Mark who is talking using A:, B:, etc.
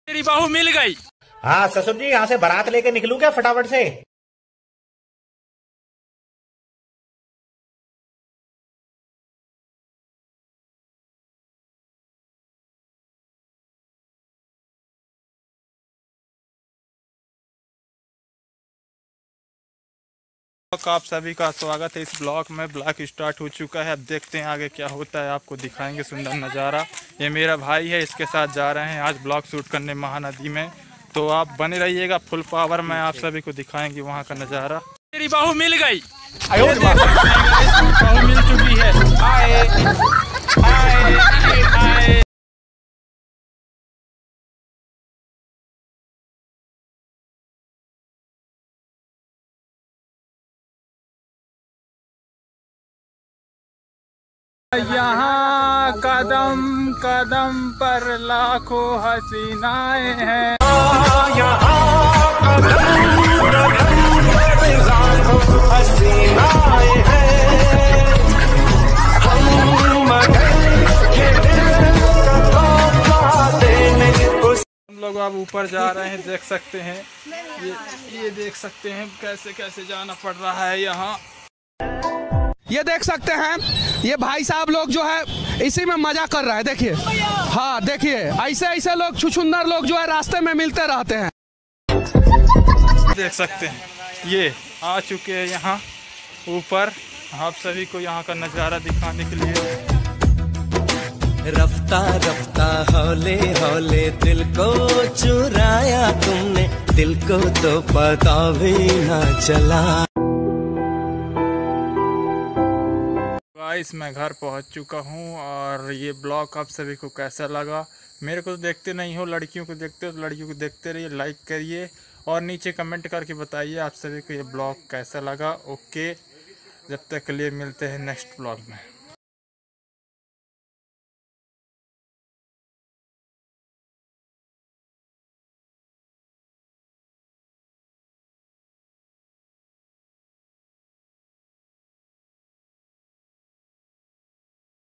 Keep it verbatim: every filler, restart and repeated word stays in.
A: तेरी बहू मिल गई।
B: हाँ ससुर जी, यहाँ से बारात लेके निकलूं क्या फटाफट से?
A: आप सभी का स्वागत है इस ब्लॉग में। ब्लॉग स्टार्ट हो चुका है, अब देखते हैं आगे क्या होता है, आपको दिखाएंगे सुंदर नज़ारा। ये मेरा भाई है, इसके साथ जा रहे हैं आज ब्लॉग शूट करने महानदी में, तो आप बने रहिएगा फुल पावर में, आप सभी को दिखाएंगे वहाँ का नज़ारा। तेरी बहू मिल गई, बहू मिल चुकी है। आए आए आए यहाँ कदम कदम पर लाखों हसीनाएं हैं। हम लोग अब ऊपर जा रहे हैं, देख सकते हैं ये ये देख सकते हैं कैसे कैसे जाना पड़ रहा है यहाँ।
C: ये देख सकते हैं ये भाई साहब लोग जो है इसी में मजा कर रहे हैं, देखिए। हाँ देखिए, ऐसे ऐसे लोग छुछुंदर लोग जो है रास्ते में मिलते रहते हैं।
A: देख सकते हैं ये आ चुके हैं यहाँ ऊपर, आप सभी को यहाँ का नज़ारा दिखाने के लिए।
D: रफ्ता रफ्ता हौले हौले दिल को चुराया तुमने, दिल को तो पता भी ना चला।
A: गाइस मैं घर पहुंच चुका हूं और ये ब्लॉग आप सभी को कैसा लगा? मेरे को तो देखते नहीं हो, लड़कियों को देखते हो तो लड़कियों को देखते रहिए, लाइक करिए और नीचे कमेंट करके बताइए आप सभी को ये ब्लॉग कैसा लगा। ओके, जब तक के लिए मिलते हैं नेक्स्ट ब्लॉग में।